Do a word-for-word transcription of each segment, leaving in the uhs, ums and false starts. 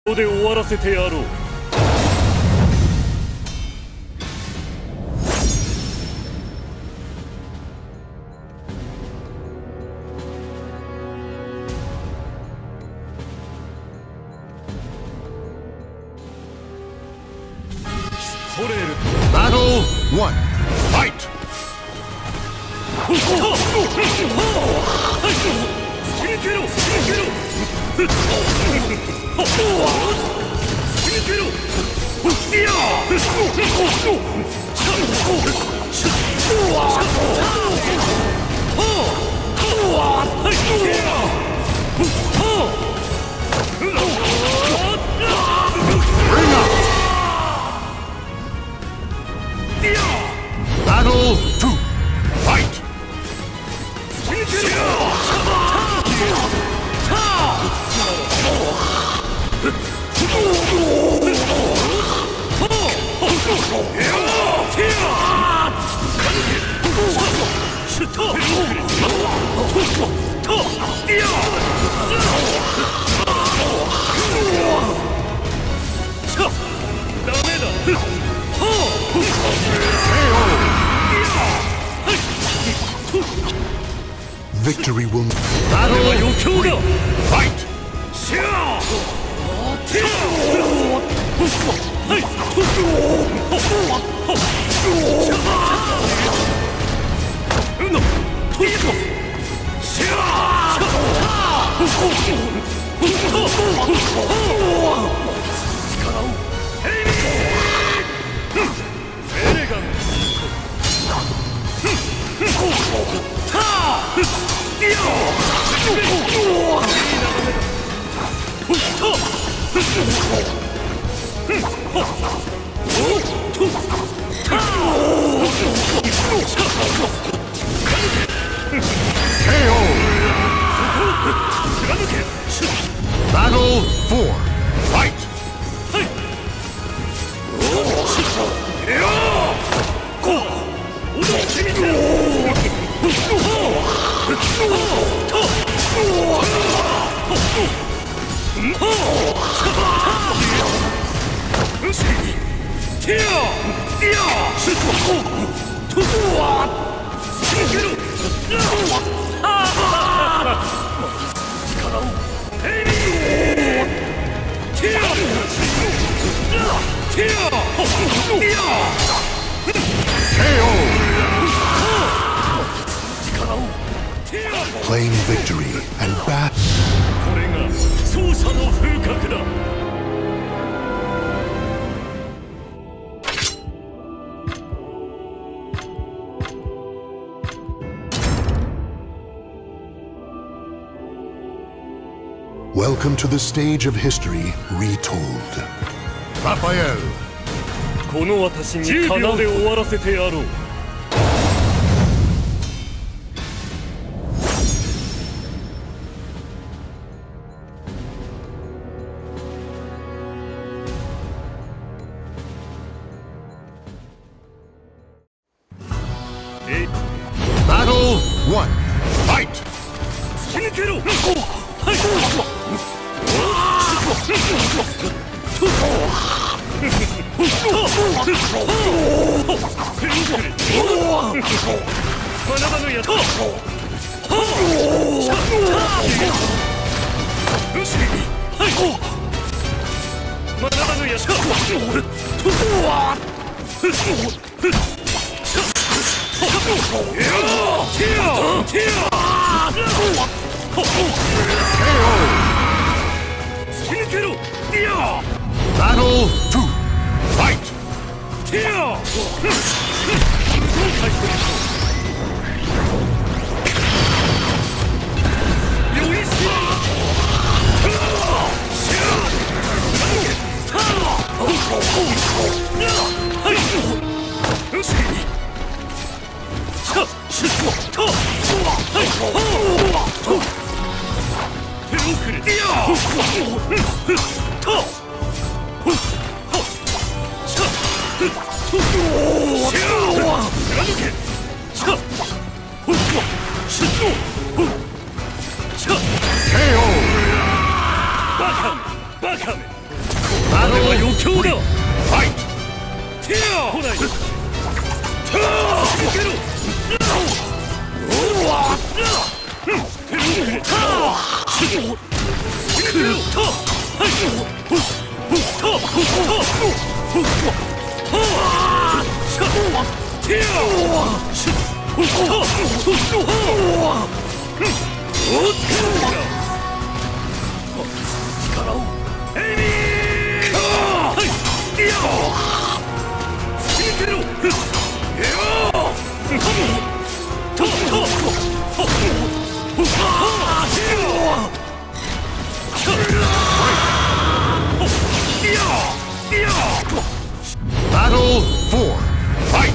で終わらせてやろう。 トレール Battle one Fight 突き抜けろ突き抜けろ突き抜けろいや Battle two Fight 突き抜けろダメだ。 Victory will Battle three Fight ！Battle four Fight ！Claim victory and bat. これが勝者の風格だ。 Welcome to the stage of history retold. Raphael. この私にじゅうびょうで終わらせてやろう。 Battle one Fight 突き抜けろ。 Battle two Fight バカめバカめ Battle は余興だ。 Fight! 来ない。続けろ。 Battle four. Fight!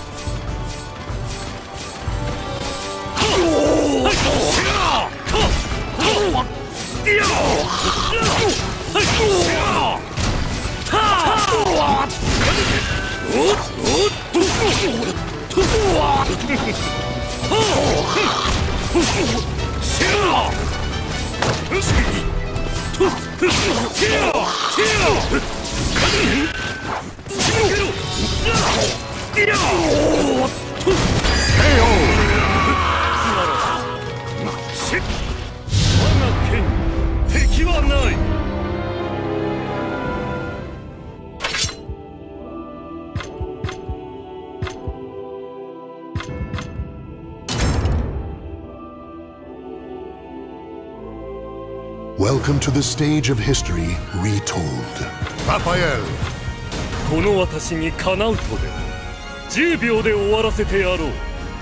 Welcome to the stage of history retold. Raphael! この私にかなうとでじゅうびょうで終わらせてやろう。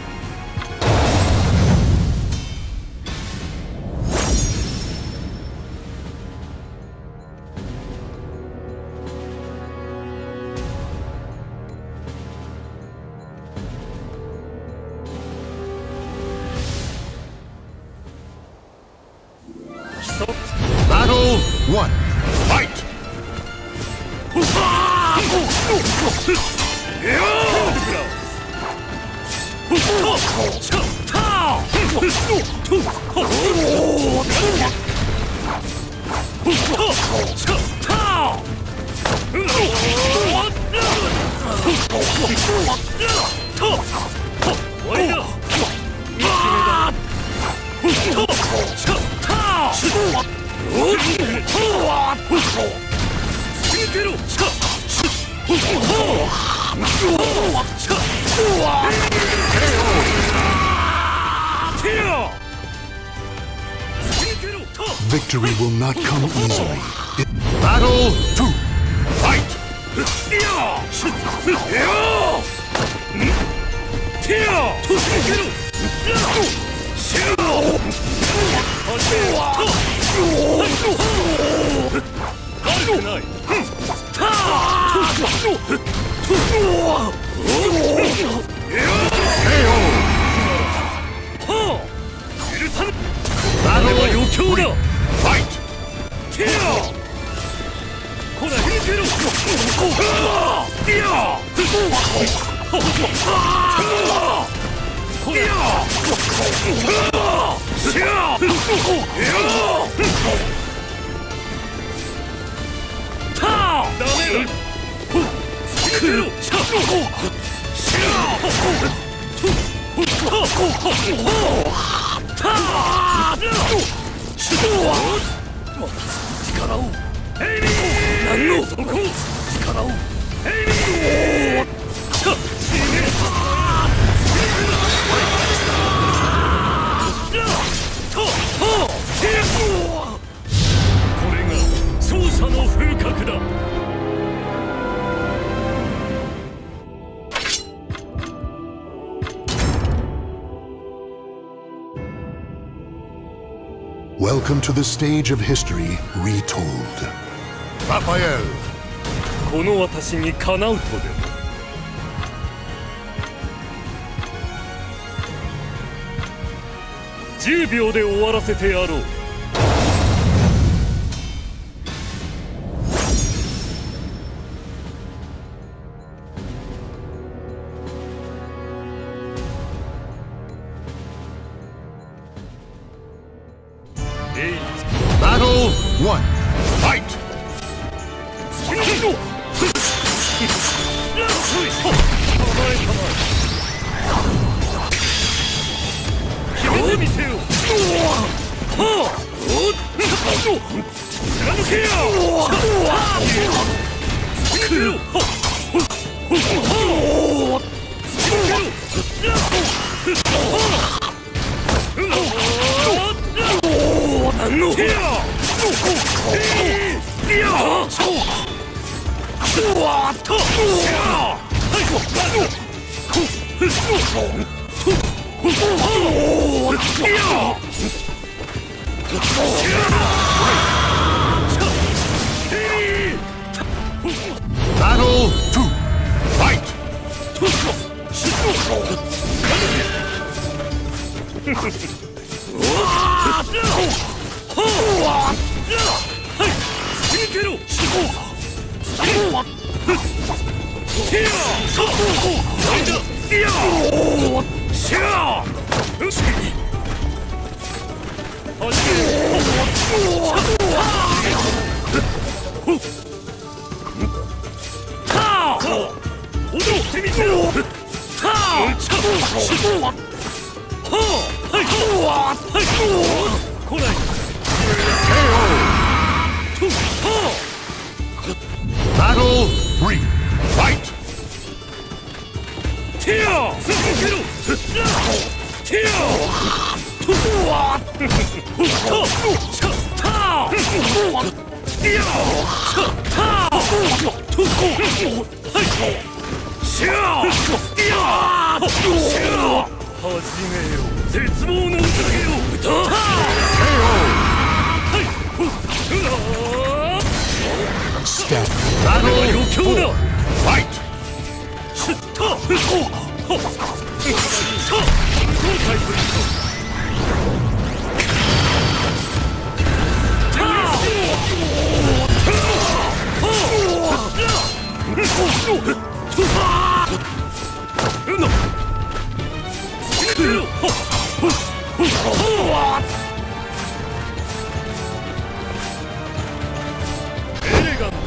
Battle one. Fight! Victory will not come easily. Battle two. Fight! Battle は余興だ。Fight! こら逃げろ。ダメだ。くろ。力を何のそこ力をこれが勝者の風格だ。 Welcome to the stage of history retold. Raphael! この私にかなうとでじゅうびょうで終わらせてやろう。 Battle one. Fight! 決めてみせよ。はあ、おっ、貫けよ。くよ。 Battle two. Fight. 'Battle three. Fight. 始めよ。絶望の宴を歌う。 Step. 余 Battle 興 four. だ。 Fight. エレガント。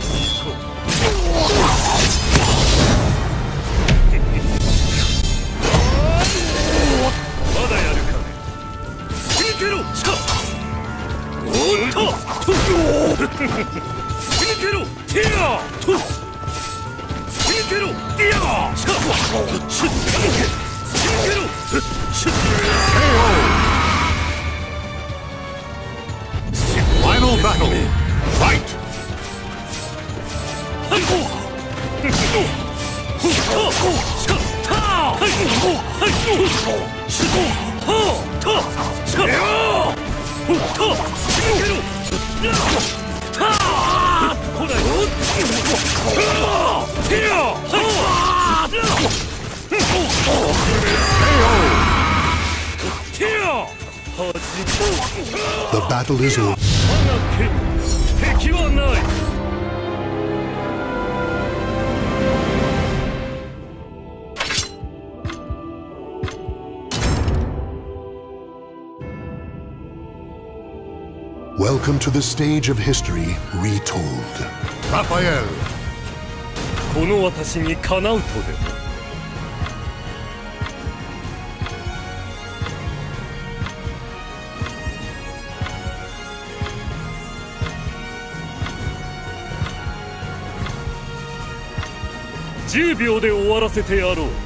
まだやるかね。突き抜けろ。おっと。突き抜けろ。ティア。突き抜けろ。ティア。突き抜けろ。 Final battle. Fight. The battle is over. 我が剣、敵はない。 Welcome to the stage of history retold. Raphael. この私にかなうとでも。じゅうびょうで終わらせてやろう。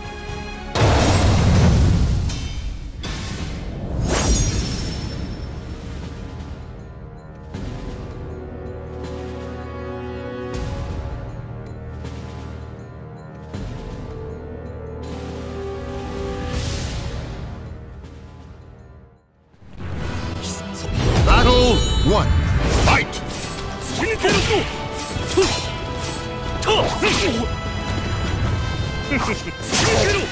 Battle one. Fight. 突き抜けるぞ。と。と。突き抜けろ。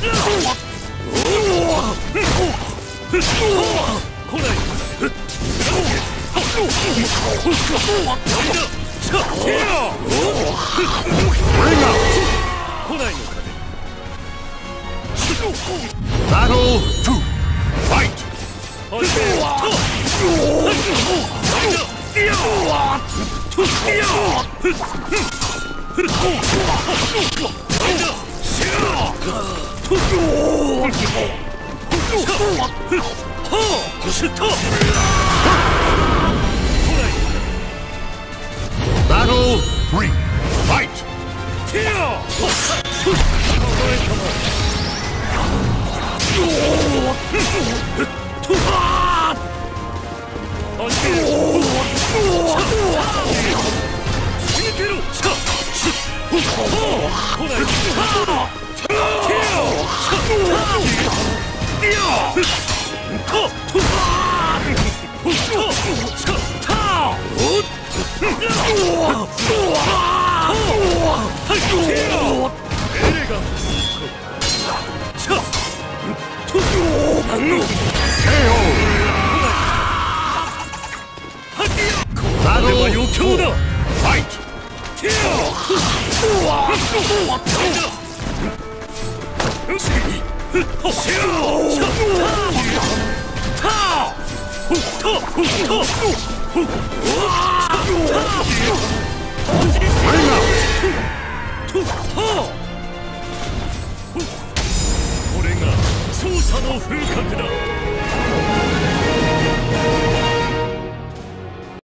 来ない。来ないのかね。 Battle two. Fight. 始めよ。 Battle three. Fight! Battle four. Fight! I'm out! これが勝者の風格だ。